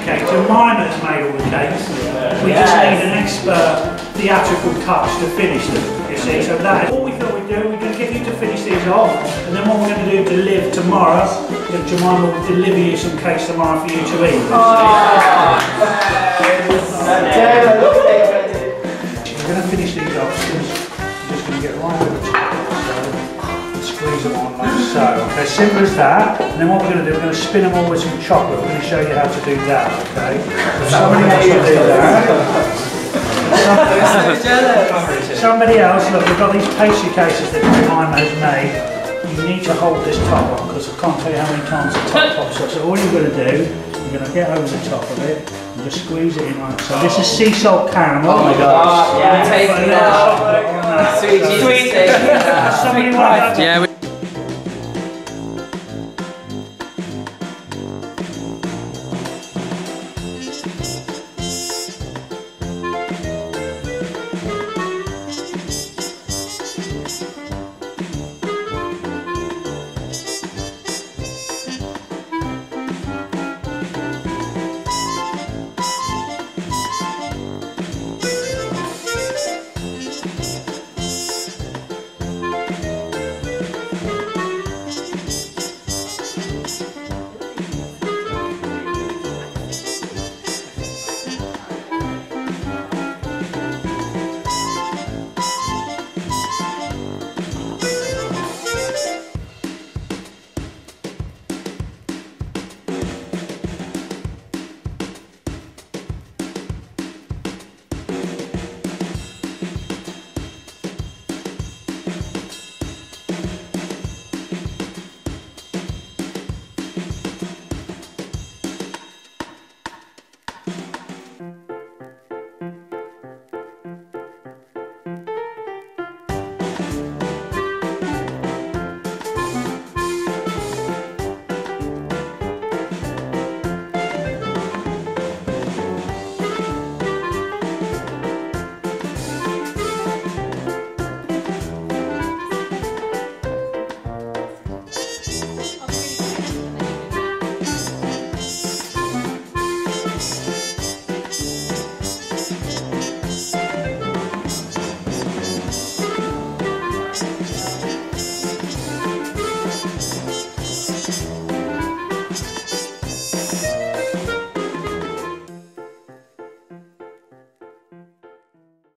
cake. Jemima's made all the cakes. We just need an expert theatrical touch to finish them, you see. So that is all we thought we'd do. We're going to get you to finish these off, and then what we're going to do to live tomorrow, Jemima will deliver you some cakes tomorrow for you to eat. We're going to finish these off, so we're just going to get right over the top. Squeeze them on like so. Okay, simple as that. And then what we're going to do, we're going to spin them all with some chocolate. We're going to show you how to do that, okay? So somebody wants to do that. Somebody else, look, we've got these pastry cases that Jemima has made. You need to hold this top on because I can't tell you how many times the top pops up. So all you're going to do, you're going to get over the top of it and just squeeze it in like so. This is sea salt caramel. Oh my gosh. Yeah, take it out. Somebody want that. Sweet. Yeah.